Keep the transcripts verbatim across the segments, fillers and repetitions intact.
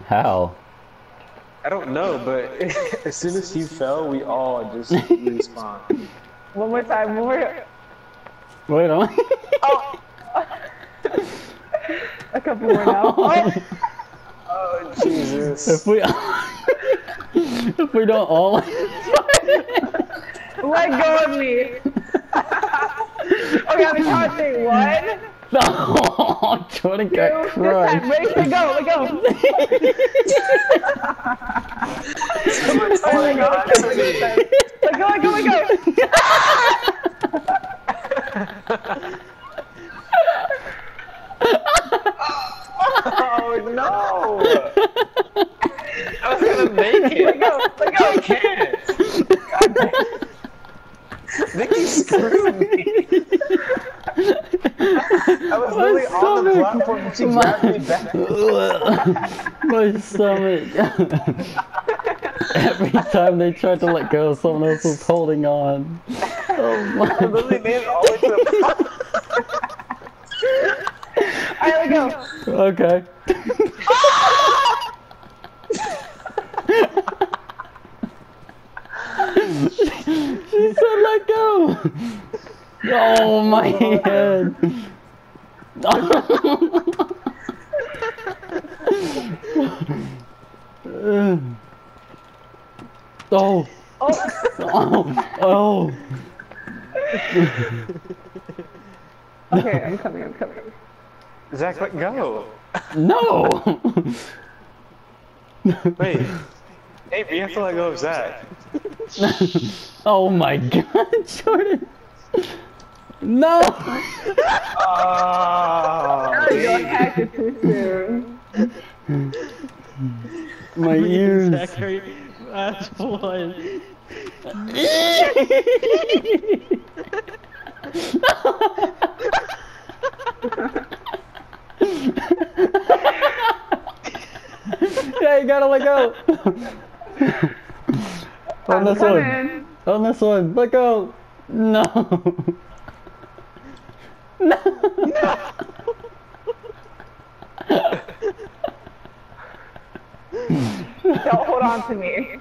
How? I don't know, but as soon as he fell, we all just respawned. One more time, one more. Wait on. Oh. A couple more now. Oh, Oh, Jesus. If we if we don't all let go of me. Okay, I'm counting. One, no, Jordan got two, this crushed. time. Ready, let go, let go. Someone's Oh my holding God, on to me. let go, let go, let go. Oh no! I was gonna make it. Let go, let go. I can't. God damn. Nikki screwed me. I was literally on the platform and she grabbed me back. My stomach. Every time they tried to let go, someone else was holding on. Oh my I literally made it all the way to the Alright, let go. Okay. She said let go. Oh my head. Oh. Oh. Oh. Oh. Okay, I'm coming, I'm coming. Zach, let go. No. Wait. Hey, we have to let go of Zach. Oh my God, Jordan. No. Oh, You don't hack it too soon. My ears. Zachary, last one. Yeah, you gotta let go. On I'm this coming. one. On this one. Let go. No. No. Don't hold on to me.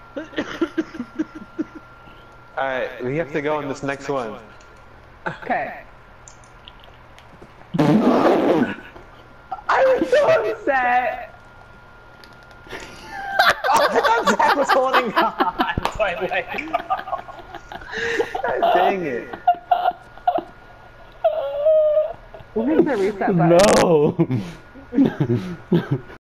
alright, we have to go on this next one. Okay. I was so upset. Oh, I thought Zach was holding on, so I let go. God dang it. Where's the reset button? No.